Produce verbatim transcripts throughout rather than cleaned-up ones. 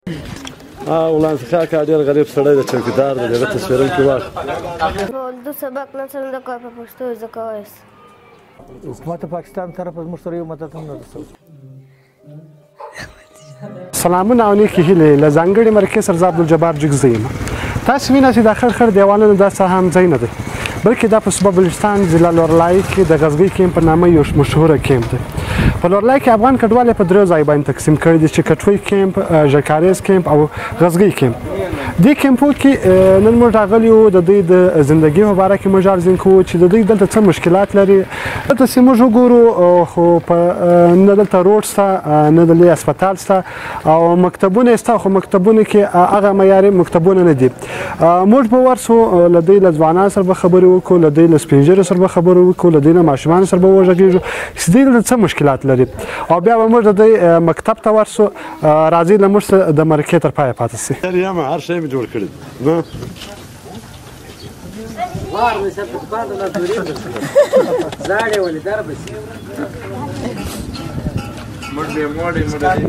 غلام څخه کا ډېر غریب سړی د چوکیدار دی دغه تصویرونکي واخ اردو سبق نن سره د کار په پښتو زده کوي حکومت پاکستان طرف از مشتری مدد هم نه رسول سلامونه او نیکې هیلې له ځانګړي مرکې سرزا عبدالجبار جګزی یم تاسو وینئ چې دا خړ خړ دیوالونه دا څه هم ځای نه دی بلکې دا په صوبه بلوچستان ضلع لورلای کې د غزګۍ کیمپ په نامه یو مشهوره کیمپ دی په لورلای کې افغان کډوال په درې ځای باندې تقسیم کړي دي چې کټوۍ کیمپ ژکاریز کیمپ او غزګۍ کیمپ دې کیمپو کې نن موږ راغلي یو د دوی د ژوندګۍ په باره کې موږ ارزین کوو چې د دوی دلته څه مشکلات لري دلته چې موږ وګورو خو په نه دلته روډ شته نه د لوی هسپتال شته او مکتبونه شته خو مکتبونه کې هغه معیاري مکتبونه نه دي موږ به ورسو له دوی له ځوانانو سره به خبرې وکړو له دوی له سپین ږیرو سره به خبرې وکړو له دوی له ماشومانو سره به وغږېږو چې دوی دلته څه مشکلات لري او بیا به موږ د دوی مکتب ته ورسو راځئ له موږ سره د مرکې تر پایه پاتې شئ هر شی مې جوړ کړی نه وار مې سره په باندې نه دوری زاړې ولې در بس مړې مړې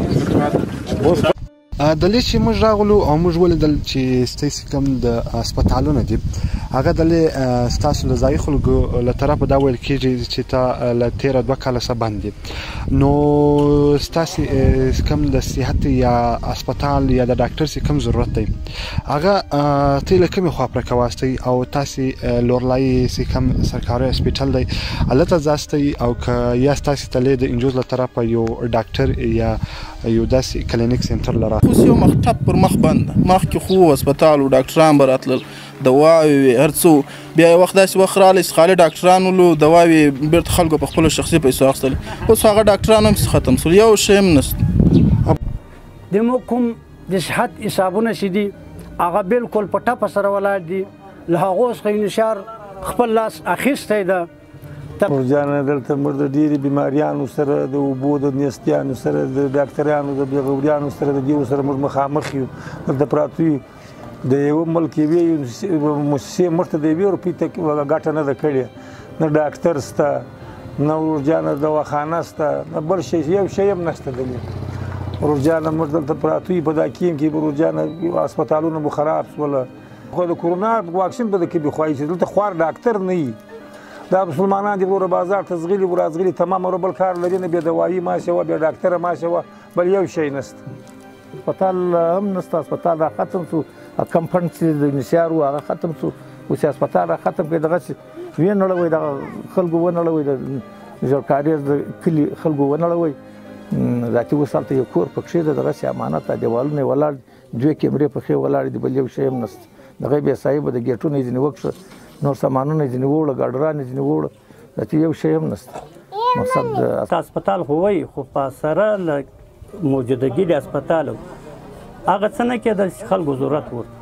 مړې دلې چې موږ راغلو او موږ ولیدل چې ستاسو کوم د هسپتالونه دي هغه دلې ستاسو له ځایي خلکو له طرفه دا ویل کېږي چې تا له تېره دوه کاله څخه بند دي نو ستاسو کوم د صحت یا هسپتال یا د ډاکټر چې کوم ضرورت دی هغه ته له کومې خوا پرکه واستئ او تاسو لورلای چې کوم سرکاري هسپتال دی هلته ځاستئ او که یا ستاسو تلې د انجوز له طرفه یو ډاکټر یا یو داسې کلینیک سنټر لره اوس یو مخ ټپ پر مخ بند مخکې خو هسپتال و ډاکټران به راتلل دواوې وې هر څه بیا یو وخت داسې وخت راغلی چې خالي ډاکټران ولو دواوې بېرته خلکو په خپلو شخصي پیسو اخیستلې اوس هغه ډاکټران هم ختم شول یو شی هم نشته زموږ کوم د صحت حسابونه چې دي هغه بلکل په ټپه سره ولاړ دي له هغو څخه انشار خپل لاس اخیستی ده ورجانه دلته موږ د ډېرې بیماریانو سره د اوبو د نیستیانو سره د ډاکټرانو د بېغوریانو سره د دېو سره موږ مخامخ یو دلته پراته یو د یوه ملک یوې مؤسسې موږ ته د یوې روپۍ ته ګټه نه ده کړې نه ډاکټر شته نه ورجانه دواخانه شته نه بل شی یو شی هم نشته دلې ورجانه موږ دلته پراته یو په دا کیم کې ورجانه هسپتالونه مو خراب شوله خو د کورونا واکسین به د کې بخوایي چې دلته خوار ډاکټر نه وي دا مسلمانان دي وروره بازار ته ځغلي ورا ځغلي تمام ور بل کار لري نه بیا دوایي ماشه وه بیا ډاکټره ماشه وه بل یو شی نشته هسپتال هم نشته هسپتال را ختم شو کم فنډ چې د نسیار و هغه ختم شو اوس یې هسپتال را ختم کړي دغسې ویې نړوئ دغه خلکو ونړوئ د ژړکاریز د کلي خلکو ونړوئ ذاتي اوس هلته یو کور پکښې ده دغسې امانت ده دیوالونه یې ولاړ دوې کیمرې پکښې ولاړې دي بل یو شی هم نشته دغه بې صاحبه د ګیټونه یې ځینې وکړه نور سامانونه یې ځینې ووړه ګاډران یې ځینې ووړه داسې یو شی هم نشته مقصد هسپتال خو وایي خو په سره له موجودګي د هسپتال هغه څه نه کېدل چې خلکو ضرورت ورته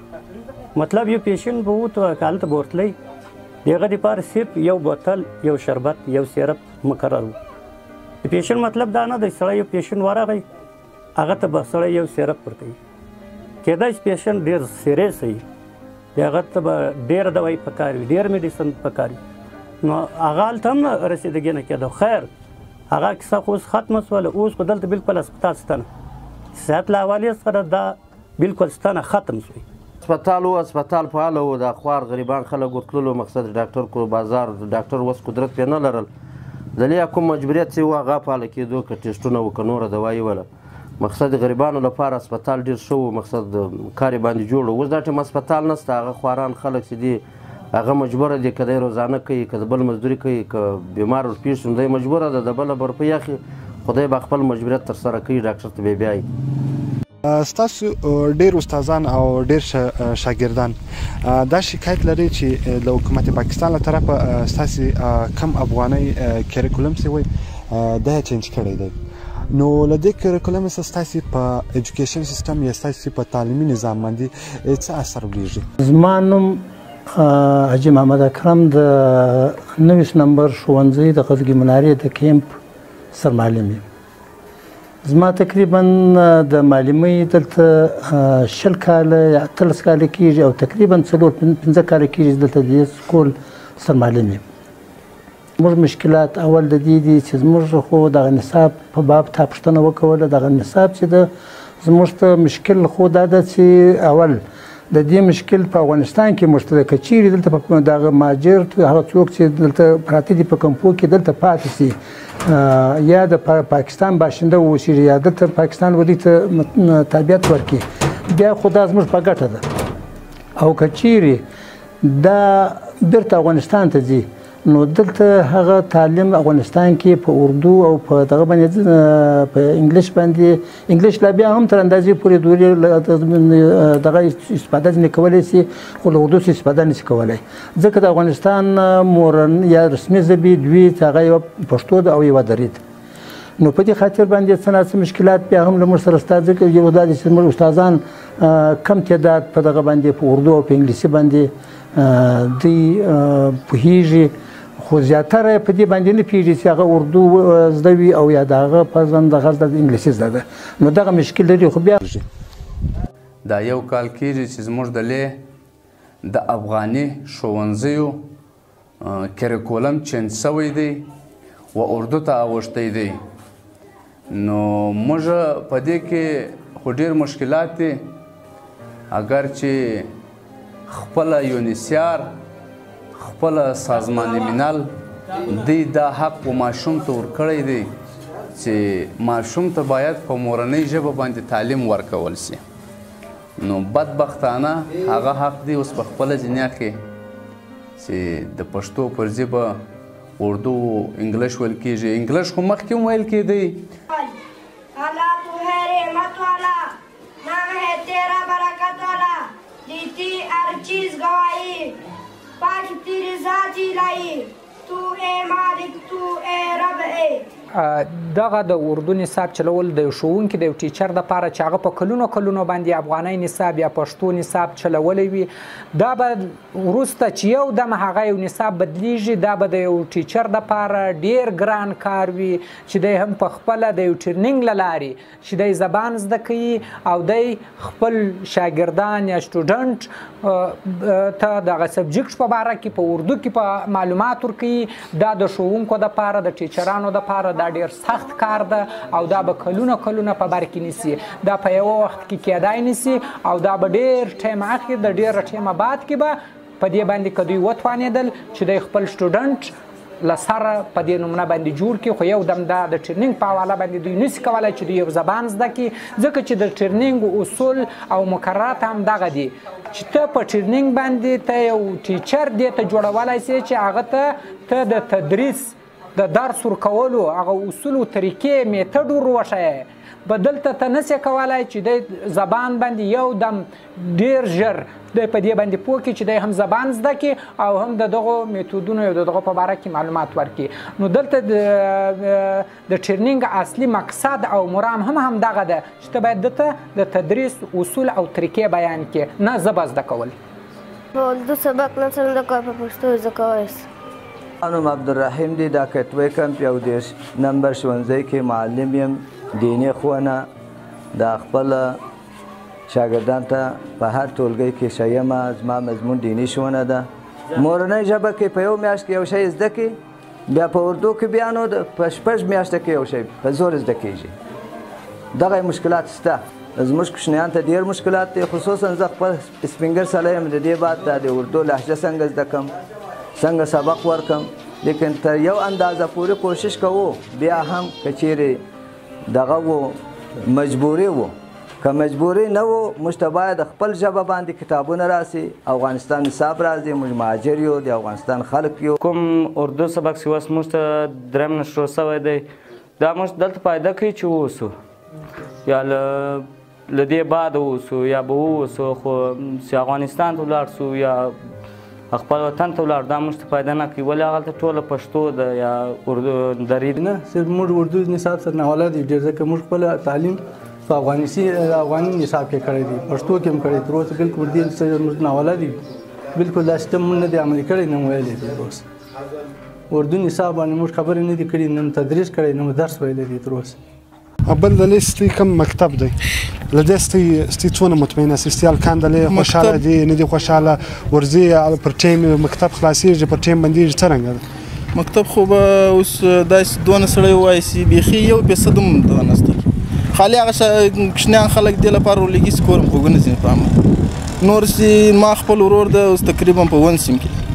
مطلب یو پیشنټ به وته که هلته به ورتلی د هغه دپاره صرف یو بوتل یو شربت یو سیرپ مقرر و د پیشنټ مطلب دا نه دی سړی یو پیشنټ ورغی هغه ته به سړی یو سیرپ ورکوي کېدای چې پیشنټ ډېر سیریس وي د هغه ته به ډېره دوایي پکار وي ډېر میډیسن پکار وي نو هغه هلته هم نه رسېدګي نه کېده خیر هغه کیسه خو اوس ختمه شوله اوس خو دلته بلکل هسپتال شته نه صحت له حوالې سره دا بلکل شته نه ختم شوی هسپتال و هسپتال فعاله و د خوار غریبان خلک ورتللو مقصد ډاکټر کو بازار ډاکټر وس قدرت پرې نه لرل دلې کوم مجبوریت چې و هغه فعاله کېدو که ټېسټونه و که نوره دوایي وله مقصد غریبانو لپاره هسپتال ډېر ښه و مقصد کار یې باندې جوړ اوس دا ټیم هسپتال نشته هغه خواران خلک چې دي هغه مجبوره دي که دی روزانه کوي که د بل مزدوري کوي که بیمار ورپېښ شي نو دی مجبوره ده د بله به روپۍ اخلي خو دی به خپل مجبوریت ترسره کوي ډاکټر ته بیا بیایي ستاسو ډېر استادان او ډېر شاګردان دا شکایت لري چې د حکومت پاکستان له طرفه ستاسو کم افغانۍ کریکولم چې وایي دا یې چینج کړی دی نو له دې کریکولم سره ستاسو په ایجوکیشن سیستم یا ستاسو په تعلیمي نظام باندې څه اثر ولیږي زما نوم حاجي محمد اکرم د نویس نمبر ښوونځي د غزګي منارې د کیمپ سرمعلم یم زما تقریبا د معلمۍ دلته شل کاله یا اتلس کاله کېږي او تقریبا څلور پنځه کاله کېږي دلته د دې سکول سرمعلم یم زموږ مشکلات اول د دې دي چې زموږ خو دغه نصاب په باب تا پوښتنه وکوله دغه نصاب چې ده زموږ ته مشکل خو دا ده چې اول د دې مشکل په افغانستان کې موږ ته که چیرې دلته په دغه مهاجر هغه څوک چې دلته پراته دي په کمپو کې دلته پاتې سي یا د پاکستان باشنده واوسېږي یا دلته پاکستان ودې ته تابعیت ورکړي بیا خو دا زموږ په ګټه ده او که چیرې دا بیرته افغانستان ته ځي نو دلته هغه تعلیم افغانستان کې په اردو او په دغه باندې په انګلیش باندې انګلیش لا بیا هم تر اندازې پورې دورې دغه استفاده ځنې کولی شي خو له اردو څخه استفاده نشي کولی ځکه د افغانستان مورن یا رسمي ژبې دوی هغه یوه پښتو ده او یوه دري ده نو په دې خاطر باندې څه ناڅه مشکلات بیا هم له موږ سره شته ځکه یو دا دی چې زموږ استادان کم تعداد په دغه باندې په اردو او په انګلیسي باندې دوی پوهېږي خو زیاتره په دې باندې نه پوهېږي چې هغه اردو زده وي او یا د هغه په ځان دغه زده انګلیسي زده ده نو دغه مشکل لري خو بیا دا یو کال کېږي چې زموږ دلې د افغاني ښوونځیو کریکولم چینج سوی دی و اردو ته اوښتی دی نو موږ په دې کې خو ډېر مشکلات دي اگر چې خپله یونیسیار خپل سازمان ملل دی دا حق و ماشوم ته ورکړی دی چې ماشوم ته باید په مورنۍ ژبه باندې تعلیم ورکول سي نو بدبختانه هغه حق دی اوس په خپله دنیا کې چې د پښتو پر ژبه اردو انګلیش ویل کېږي انګلیش خو مخکې هم ویل کېدی اللہ تو ہے رحمت والا نام ہے تیرا برکت والا دیتی ہر چیز گواہی پاک تیری ذاتی لائی تو اے مالک تو اے رب اے دغه د اردو نصاب چلول د ښوونکي د یو ټیچر دپاره چې هغه په کلونو کلونو باندې افغانۍ نصاب یا پښتو نصاب چلولی وي دا به وروسته چې یو دم هغه یو نصاب بدلیږي دا به د یو ټیچر دپاره ډیر ګران کار وي چې دی هم په خپله د یو ټرینینګ له لارې چې دی زبان زده کوي او دی خپل شاګردان یا سټوډنټ ته دغه سبجیکټ په باره کې په اردو کې په معلومات ورکوي دا د ښوونکو دپاره د ټیچرانو دپاره دا ډیر سخت کار ده او دا به کلونه کلونه په بر کې نیسي دا په یوه وخت کې کیدای نیسي او دا به ډیر ټایم اخلي د ډیره ټایمه بعد کې به په دې باندې که دوی وتوانېدل چې دی خپل سټوډنټ له سره په دې نمونه باندې جوړ کړي خو یو دم دا د ټرینینګ په حواله باندې دوی نشي کولی چې دوی یو زبان زده کړي ځکه چې د ټرینینګ اصول او مقررات هم دغه دي چې ته په ټرینینګ باندې ته یو ټیچر دې ته جوړولی سي چې هغه ته ته د تدریس د درس ورکولو هغه اصول او طریقې میتډ ور وښایې به دلته ته نسې کولی چې دی زبان باندې یو دم ډیر ژر دی په دې باندې پوه کړي چې دی هم زبان زده کړي او هم د دغو میتودونو یا د دغو په باره کې معلومات ورکړي نو دلته د ټرینینګ اصلي مقصد او مرام هم همدغه ده چې ته باید دته د تدریس اصول او طریقې بیان کړي نه ژبه زده کول په اردو سبق نه سم زده کوی په پښتو زده کوی سي انم عبدالرحیم دی دا کټوی کمپ یو دېرش نمبر ښوونځی کې معلم یم دیني ښوونه دا خپله شاګردان ته په هر ټولګۍ کې ښه یم زما مضمون دیني ښوونه ده مورنۍ ژبه کې په یو میاشت کې یو شی زده کړي بیا په اردو کې بیا نو په شپږ میاشته کې یو شی په زور زده کېږي دغه مشکلات شته زموږ کوچنیان ته ډېر مشکلات دي خصوصا زه خپل سپین ږیر سړی یم د دې بعد دا د اردو لهجه څنګه زده کړم څنګه سبق ورکم لیکن تر یو اندازه پورې کوشش کوو بیا هم که چیرې دغه و مجبوري و که مجبوري نه و موږ ته باید خپل ژبه باندې کتابونه راسي افغانستان نصاب راځي موږ مهاجر یو د افغانستان خلک یو کوم اردو سبق چې اوس موږ ته درېیم نه شروع سوی دی دا موږ دلته پیدا کوي چې واوسو یا له له دې بعد واوسو یا به واوسو خو چې افغانستان ته ولاړ سو یا خپل وطن ته ولاړ دا موږ ته پیدا نه کوي ولې هغلته ټوله پښتو ده یا اردو دري نه صرف موږ اردو نصاب سره ناولد یو ډېر ځکه موږ خپل تعلیم په افغانستي افغاني نصاب کې کړی دی پښتو کې هم کړی تر اوسه بالکل دې سره موږ ناولد یو بالکل دا سیستم موږ نه دی عملي کړی نه مو ویلی دی تر اوسه اردو نصاب باندې موږ خبرې نه دي کړي نه تدریس کړی نه درس ویلی دی تر اوسه بل دلی ستی کم مکتب دی لدی ستی ستی څونه مطمئنه ستی الکان دلی خوشحاله دی نه دی خوشحاله ورځي پر ټیم مکتب خلاصیږي پر ټیم بندیږي څرنګه مکتب خو به اوس داسې دونه سړی ووایي چې بیخي یو فیصد هم دغه نسته خالي هغه کوچنیان خلک دې لپاره ورلګي چې کور هم په اووه سیم په عمل نور چې ما خپل ورور ده اوس تقریبا په اووه سیم کې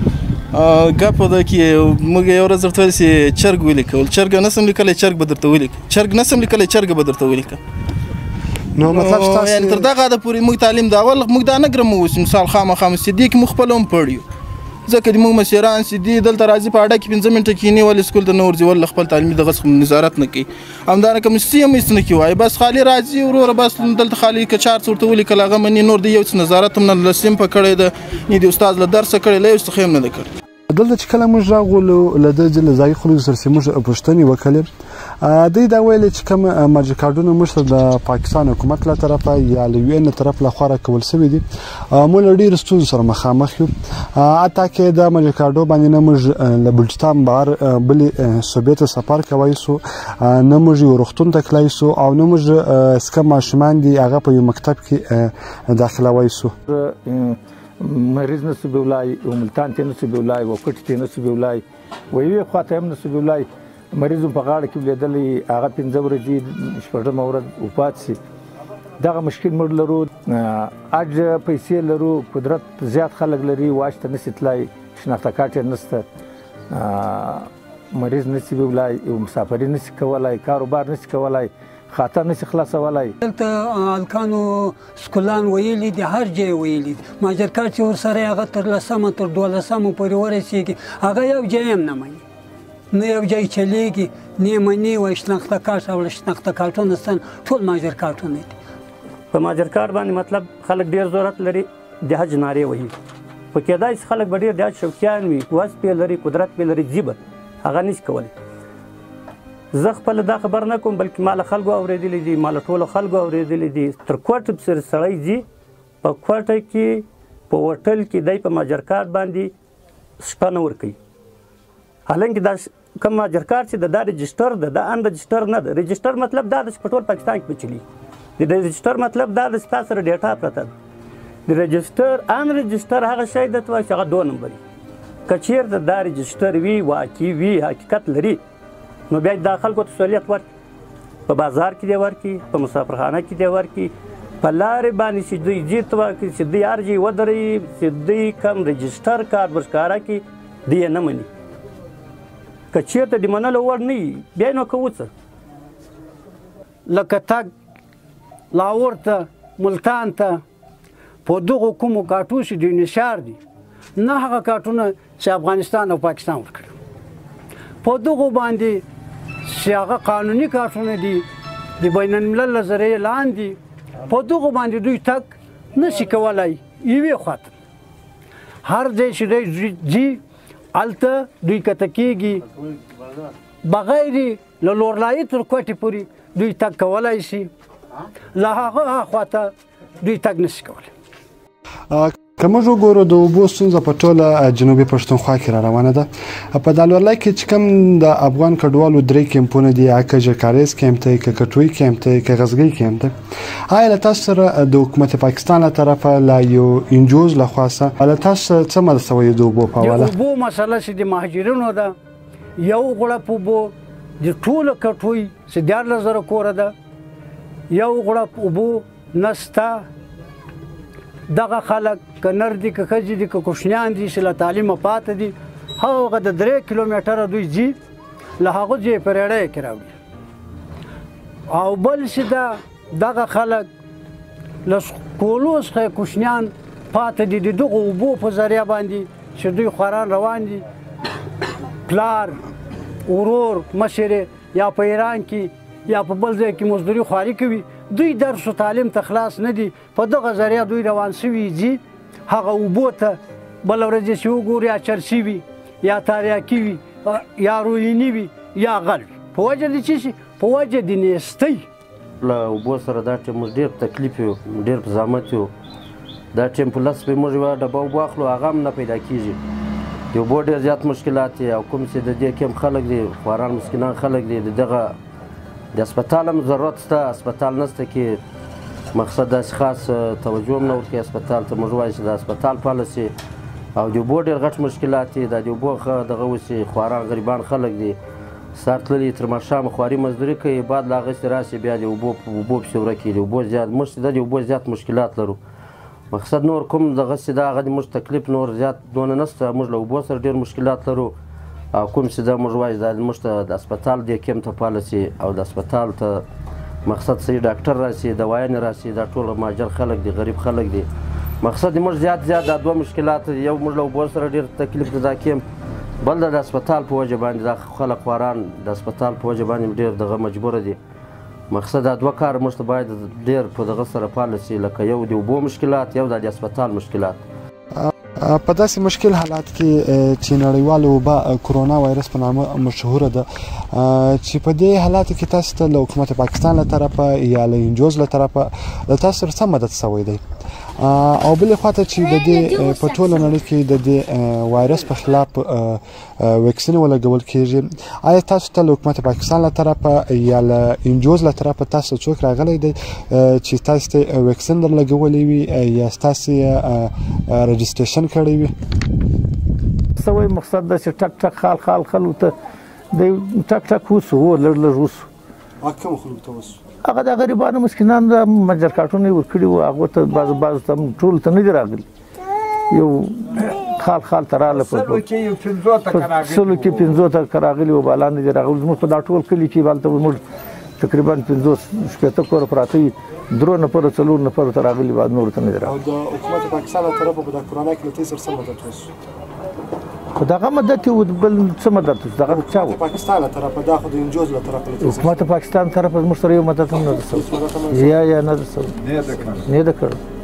ګپ ده کې موږ یو ورځ ورته ویل چې چرګ ولیکول چرګ نه سم لیکلی چرګ به درته ولیکه چرګ نه سم لیکلی چرګ به درته ولیکه نو مطلب ستاسو یعنې تر دغه حده پورې موږ تعلیم د اول موږ دا نه ګرمو اوس مثال خامخا مسجدي کې موږ خپله هم پړ یو ځکه چې موږ مسیران چې دي دلته راځي په اډه کې پنځه منټه کښېني ولې سکول ته نه ورځي ولې خپل تعلیمي دغه څخه نظارت نه کوي همدارنګه مسجدي هم هېڅ نه کوي وایي بس خالي راځي وروره بس دلته خالي که چار څه ورته ولیکل هغه مني نور د یو څه نظارت هم نه له صنفه کړی ده نه د استاد له درسه کړی له یو څه هم نه ده کړی دلته چې کله موږ راغلو له دې له ځایي خلکو سره چې موږ پوښتنې وکړې دوی دا ویلې چې کوم ماجر کارډونه موږ ته د پاکستان حکومت له طرفه یا له یو ان له طرف لخوا راکول شوي دي موږ له ډېرو ستونزو سره مخامخ یو حتی کې د ماجر کارډو باندې نه موږ له بلوچستان بهر بلې صوبې ته سفر کولی سو نه موږ یو روغتون ته تللی سو او نه موږ څه کم ماشومان دي هغه په یو مکتب کې داخلوی سو مریض نسو بیولای و ملتان ته نسو بیولای و کټ ته نسو بیولای و یوې خواته هم نسو بیولای مریض په غاړه کې ولیدلی هغه پنځه ورځې شپږمه ورځ وفات سي دغه مشکل موږ لرو اج پیسې لرو قدرت زیات خلک لري واش ته نسي تلای شناخته کارت نسته مریض نسي بیولای او مسافري نسي کولای کاروبار نسي کولای خاطر نشي خلاصولای دلته الکانو سکولان ویلي دي هر ځای ویلي دي ماجر کار چې ورسره هغه تر لسمه تر دولسمه پورې ورسېږي هغه یو ځای هم نه مني نه یو ځای چلیږي نه یې مني وایي شناخته کارت او شناخته کارتونه ستن ټول ماجر کارتونه دي په ماجر کار باندې مطلب خلک ډېر ضرورت لري د حج نارې وهي په کېدای شي خلک به ډېر د حج شوقیان وي وس پې لري قدرت پې لري ځي به هغه نشي کولی زه خپله دا خبر نه کوم بلکې ما له خلکو اورېدلی دي ما له ټولو خلکو اورېدلی دي تر کوټې پسې سړی ځي په کوټه کې په هوټل کې دی په ماجر کارت باندې شپه نه ورکوي حالانکې دا کوم ماجر کارت چې د دا رجسټر ده دا ان رجسټر نه ده رجسټر مطلب دا ده چې په ټول پاکستان کې به چلي د رجسټر مطلب دا ده چې تا سره ډیټا پرته ده د رجسټر ان رجسټر هغه شی ده چې هغه دوه نمبري که چېرته دا رجسټر وي واقعي وي حقیقت لري نو بیا دا خلکو ته سہولیت ورکړي په بازار کې دی ورکړي په مسافرخانه کې دی ورکړي په لارې باندې چې دوی ځي ته ورکړي چې دوی هر ځای ودروي چې دوی کم رجسټر کارت ورښکاره کړي دوی یې نه مني که چېرته د منلو وړ نه وي بیا یې نو کوو څه لکه تګ لاهور ته ملتان ته په دغو کومو کارټو چې دوی نشار دي نه هغه کارټونه چې افغانستان او پاکستان ورکړي په دغو باندې چې هغه قانوني کارټونه دي د بین الملل له ذریعې لاندې په دغو باندې دوی تګ نشي کولی یوې خواته هر ځای چې دوی ځي هلته دوی کته کېږي بغیر له لورلایي تر کوټې پورې دوی تګ کولی شي له هغه خواته دوی تګ نشي کولی که موږ وګورو د اوبو ستونزه په ټوله جنوبي پښتونخوا کې را روانه ده په دا لورلای کې چې کوم د افغان کډوالو درې کیمپونه دي که ژکاریز کیمپ دی که کټوی کیمپ دی که غزګۍ کیمپ دی آیا له تاسو سره د حکومت پاکستان له طرفه له یو انجوز له خاصه له تاسو څه مرسته وي د اوبو په حواله د اوبو مسله چې د مهاجرینو ده یو غړپ اوبو د ټولو کټوی چې دیارلس زره کوره ده یو غړپ اوبو نسته دغه خلک که نر دي که ښځې دي که کوچنیان دي چې له تعلیمه پاته دي هغه د درې کیلومتره دوی ځي له هغو ځای په ریړیو کې راوړي او بل چې ده دغه خلک له سکولو څخه کوچنیان پاته دي د دغو اوبو په ذریعه باندې چې دوی خواران روان دي پلار ورور مشر یا په ایران کې یا په بل ځای کې مزدوري خواري کوي دوی درس و تعلیم ته خلاص نه دي په دغه ذریعه دوی روان شوي ځي هغه اوبو ته بله ورځ چې وګوري یا چرسي وي یا تاریاکي وي یا رویني وي یا غل وي په وجه د څه شي په وجه د نیستۍ له اوبو سره دا ټیم موږ ډېر په تکلیف یو ډېر په زحمت یو دا ټیم په لس روپۍ موږ یوه ډبه اوبه اخلو هغه هم نه پیدا کېږي د اوبو ډېر زیات مشکلات دي او کوم چې د دې کیم خلک دي خواران مسکینان خلک دي د دغه د اسپتال هم ضرورت شته اسپتال نشته کې مقصد داسې خاص توجه هم نه ورکوي اسپتال ته موږ وایو چې د اسپتال پالیسي او د اوبو ډېر غټ مشکلات دي دا د اوبو دغه اوسې خواران غریبان خلک دي سهار تللي تر ماښامه خواري مزدوري کوي باد لا اغوستې راسي بیا د اوبو په اوبو پسې ورکې د اوبو زیات موږ چې د اوبو زیات مشکلات لرو مقصد نور کوم دغسې دا هغه د موږ تکلیف نور زیات دونه نشته موږ له اوبو سره ډېر مشکلات لرو او کوم چې دا موږ وایي دا موږ ته د هسپتال دې کیمپ ته پالسي او د هسپتال ته مقصد صحیح ډاکټر راسي دوايانې راسي دا ټول مهاجر خلک دي غریب خلک دي مقصد د موږ زیات زیات دا دوه مشکلات یو موږ له اوبو سره ډېر تکلیف دی دا کیمپ بل د هسپتال په وجه باندې دا خلک خواران د هسپتال په وجه باندې ډېر دغه مجبوره دي مقصد دا دوه کار موږ ته باید ډېر په دغه سره پالسي لکه یو د اوبو مشکلات یو د هسپتال مشکلات په داسې مشکل حالات کې چې نړیواله وبا کرونا وایرس په نامه مشهوره ده چې په دې حالاتو کې تاسو ته له حکومت پاکستان له طرفه یا له انجوز له طرفه له تاسو سره څه مدد شوی دی او بلې خواته چې د دې په ټوله نړۍ کې د دې وایرس په خلاف ویکسین ولګول کېږي آیا تاسو ته له حکومت پاکستان له طرفه یا له انجوز له طرفه تاسو څوک راغلی دی چې تاسو ته ویکسین در لګولی وي یا تاسو یې رجسټریشن کړی وي سوی مقصد دا چې ټک ټک خال خال خلکو ته د ټک ټک وسو لږ لږ وسو کوم خلکو ته وسو هغه د غریبانو مسکینانو د مجر کارټونه یې ورکړي وو هغو ته بعض بعض ته ټولو ته نه دي راغلي یو خال خال ته راغله په سلو کې پنځو ته راغلي وو بالا نه دي راغلي زموږ په دا ټول کلي کې هلته موږ تقریبا پنځوس شپېته کوره پراته وي درو نفرو څلور نفرو ته راغلي بعد نورو ته نه دي راغلي او د حکومت پاکستان له طرفه په د کرونا کې له تاسو سره مدد وشو خو دغه مدد یې بل څه مدد وشو دغه چا و پاکستان له طرفه دا خو د انجوز له طرفه حکومت پاکستان طرفه زموږ سره یو مدد هم نه رسوي یا یا نه رسوي نه ده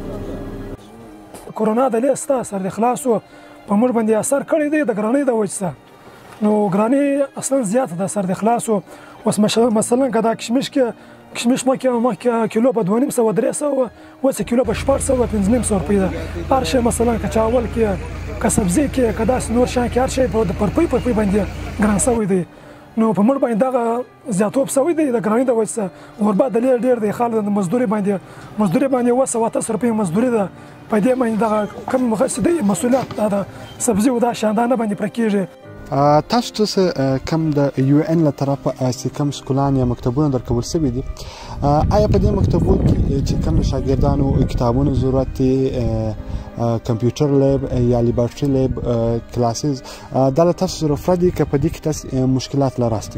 کړی کرونا د لې ستا اثر د خلاصو په موږ باندې اثر کړی دی د ګرانۍ د وجه سره نو ګرانۍ اصلا زیاته ده اثر د خلاصو اوس مثلا که دا کشمش کې کشمش مخکې مخکې کیلو په دوه نیم سوه درې سوه اوس کیلو په شپږ سوه پنځه نیم سوه روپۍ ده هر شی مثلا که چاول کې که سبزي کې که داسې نور شیان کې هر شی په پرپۍ پرپۍ باندې ګران سوی دی نو په موږ باندې دغه زیاتوب سوی دی د ګرانۍ د وجه څخه غربت د ډېر ډېر دی خلک د مزدوري باندې مزدوري باندې اوه سوه اتلس روپۍ مزدوري ده په دې باندې دغه کم غسې دی مسؤلیت دا د سبزي او دا شیان دا نه باندې پوره کېږي تاسو ته کم د یو ان له طرفه چې کم سکولان یا مکتبونه درکول شوي دي آیا په دې مکتبونو کې چې کم د شاګردانو کتابونو ضرورت دی کمپیوټر لیب یا لیبارټري لیب کلاسز دا له تاسو سره فرق دي که په دې کې تاسو مشکلات لراستئ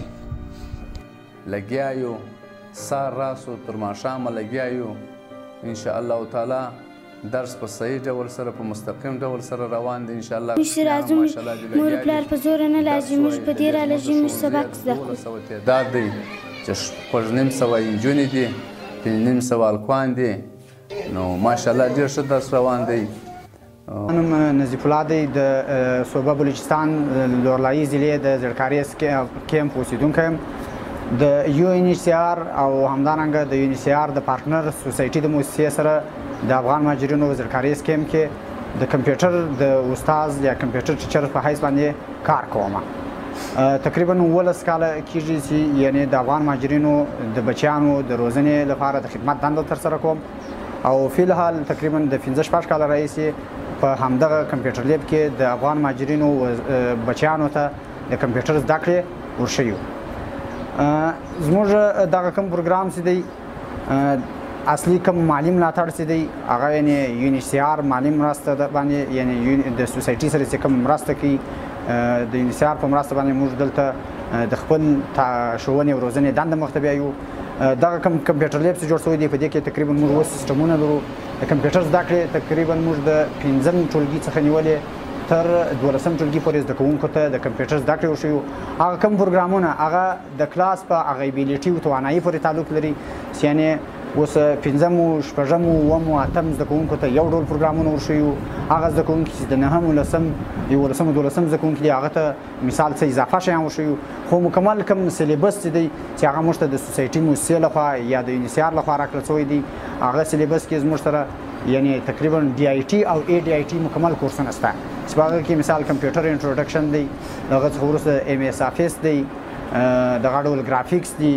لګیا یو سهار راسو تر ماښامه لګیا یو انشاءالله تعالی درس په صحیح ډول سره په مستقیم ډول سره روان دي انشاءالله موږ راځو مور پلار په زور نه راځي موږ په دې راځو موږ سبق زده کوو تعداد دی چې شپږ نیم سوه نجونې دي پنځه نیم سوه هلکان دي نو ماشاءالله ډېر ښه درس روان دی نوم نظیف الله دی د صوبه بلوچستان لورلایي ضلعې د زړکاریز کیمپ اوسېدونکی یم د یو ان ایچ سی آر او همدارنګه د یو ان ایچ سی آر د پارتنر سوسایټي د مؤسسې سره د افغان مهاجرینو زړکاریز کیمپ کې د کمپیوټر د استاد یا کمپیوټر ټیچر په حیث باندې کار کوم تقریبا اوولس کاله کېږي چې یعنې د افغان مهاجرینو د بچیانو د روزنې لپاره د خدمت دنده ترسره کوم او فی الحال تقریبا د پنځه شپږ کاله راهیسې په همدغه کمپیوټر لیب کې د افغان مهاجرینو بچیانو ته د کمپیوټر زده کړې ورشوي زموږ دغه کوم پروګرام چې دی اصلي کوم مالي ملاتړ چې دی هغه یعنې یو ان ایچ سی آر مالي مرسته باندې یعنې د سوسایټي سره چې کوم مرسته کوي د یو ان ایچ سی آر په مرسته باندې موږ دلته د خپل ښوونې او روزنې دنده مخ ته بیایو دغه کوم کمپیوټر لیب چې جوړ شوی دی په دې کې تقریبا موږ اوس سیسټمونه لرو د کمپیوټر زده کړې تقریبا موږ د پنځم ټولګي څخه نیولې تر دولسم ټولګي پورې زده کوونکو ته د کمپیوټر زده کړې وشوي هغه کوم پروګرامونه هغه د کلاس په هغه ایبیلیټي او توانایي پورې تعلق لري چې یعنې اوس پنځمو شپږمو اوومو اتم زده کوونکو ته یو ډول پروګرامونه ورشوي هغه زده کوونکي چې د نهم لسم یولسم دولسم زده کوونکي دي هغه ته مثال څه اضافه شیان ورشوي خو مکمل کوم سلیبس چې دی چې هغه موږ ته د سوسایټي مؤسسې لخوا یا د یو ان ایچ سی آر لخوا راکړل شوی دی هغه سلیبس کې زموږ سره یعنې تقریبا ډي آی ټي او ای ډي آی ټي مکمل کورسونه شته چې په هغه کې مثال کمپیوټر انټروډکشن دی د هغه څخه وروسته ایم ایس افیس دی دغه ډول ګرافیکس دی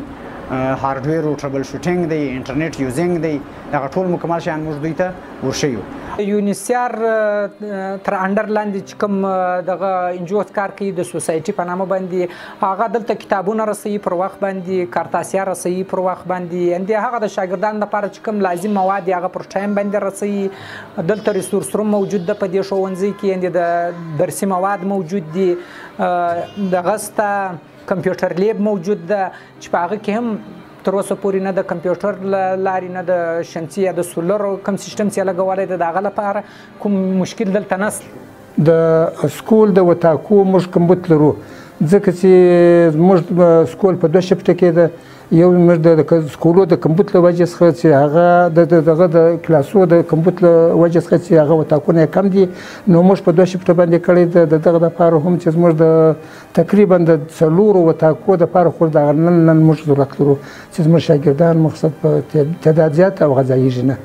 هارډویر او ټربل شوټینګ دی انټرنیټ یوزینګ دی دغه ټول مکمل شیان موږ دوی ته ورښیو. یونیسیار تر انډر لاندې چې کوم دغه انجوز کار کوي د سوسایټي په نامه باندې هغه دلته کتابونه رسوي پر وخت باندې کارتاسیا رسوي پر وخت باندې اندې هغه د شاګردانو لپاره چې کوم لازم مواد یې هغه پر ټایم باندې رسوي. دلته ریسورس روم موجود ده په دې ښوونځي کې اندې د درسي مواد موجود دي دغه سته کمپیوټر لیب موجود ده چې په هغه کې هم تر اوسه پورې نه د کمپیوټر لارې نه د شمسي یا د سولر کوم سیسټم چې لګولی دی د هغه لپاره کوم مشکل دلته نشته. د سکول د وټاکو موږ کمبود لرو ځکه چې زموږ سکول په دوه شفټه کې ده. یو زموږ د سکولو د کمبود له وجې څخه چې هغه د دغه د کلاسو د کمبود له وجې څخه چې هغه وټاکونه یې کم دي نو موږ په دوه شفټه باندې کړی د دغه دپاره هم چې زموږ د تقریبا د څلورو وټاکو دپاره خو دغه نن نن موږ ضرورت لرو چې زموږ شاګردان مقصد په تعداد زیات او غذایېږي نه.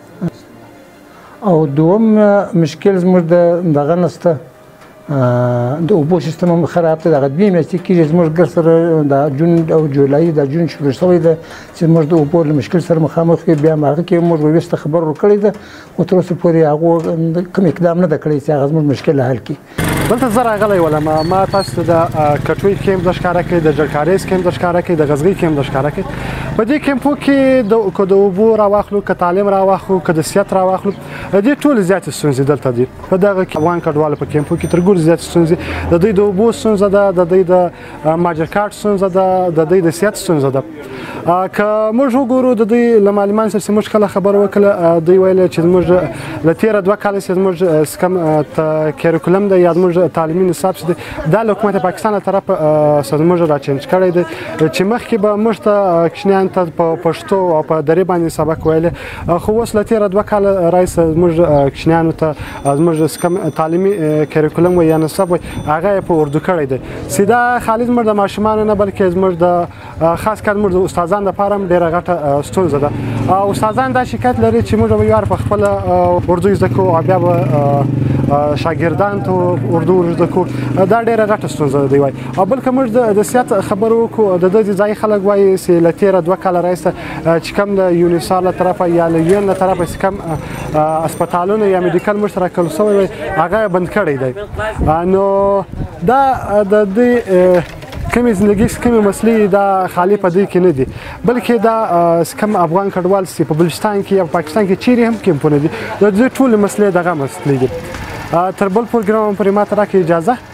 او دوم مشکل زموږ د دغه نسته د اوبو سیستم هم خراب دی. دغه دوې میاشتې کېږي زموږ ګر سره د جون او جولایي د جون شروع شوی ده چې زموږ د اوبو له مشکل سره مخامخ یو. بیا هم هغه کې موږ وروسته خبر ورکړی ده خو تر اوسه پورې هغو کوم اقدام نه ده کړی چې هغه زموږ مشکل حل کړي. دلته زه راغلی ولم ما تاسو ته د کټوۍ کیمپ د ښکاره کړئ د جلکاریز کیمپ د ښکاره کړئ د غزګۍ کیمپ د ښکاره کړئ. په دې کیمپو کې که د اوبو راواخلو که تعلیم راواخلو که د صحت راواخلو د دې ټولې زیاتې ستونزې دلته دي. په دغه افغان کډوالو په کیمپو کې تر ګورو زیاتې ستونزې د دوی د اوبو ستونزه ده د دوی د ماجر کارت ستونزه ده د دوی د صحت ستونزه ده. که موږ وګورو د دوی له معلمان سره چې موږ کله خبره وکړه دوی ویل چې زموږ له تېره دوه کاله چې زموږ کوم کریکولم دی یا زموږ تعلیمي نصاب چې دی دا له حکومت پاکستان له طرفه زموږ را چینج کړی دی چې مخکې به موږ ته کوچنیانو ته په پښتو او په دري باندې سبق ویلی خو اوس له تېره دوه کاله راهیسې زموږ کوچنیانو ته زموږ کوم تعلیمي کریکولم وایي یا نصاب وایي هغه یې په اردو کړی دی. سیده خالي زموږ د ماشومانو نه بلکې زموږ د خاص کار زموږ د استادانو دپاره هم ډېره غټه ستونزه ده. استادان دا شکایت لري چې موږ به یار په خپله اردو زده کوو او بیا به شاګردان ته اردو زده کوو دا ډېره غټه ستونزه ده دوی وایي. او بلکې موږ د صحت خبرې وکړو د دې ځایي خلک وایي چې له تېره دوه کاله راهیسې چې کوم د یونیسار له طرفه یا له یون له طرفه چې کوم هسپتالونه یا میډیکل موږ ته راکول شوی وی هغه یې بند کړی دی. نو دا د دې کمې زندګي کمې مسلې دا خالي په دې کې نه دي بلکې دا کوم افغان کډوال چې په بلوچستان کې یا پاکستان کې چیرې هم کیمپونه دي د دې ټولې مسلې دغه مسلې دي. تر بل پروګرام پورې ماته راکړئ اجازه.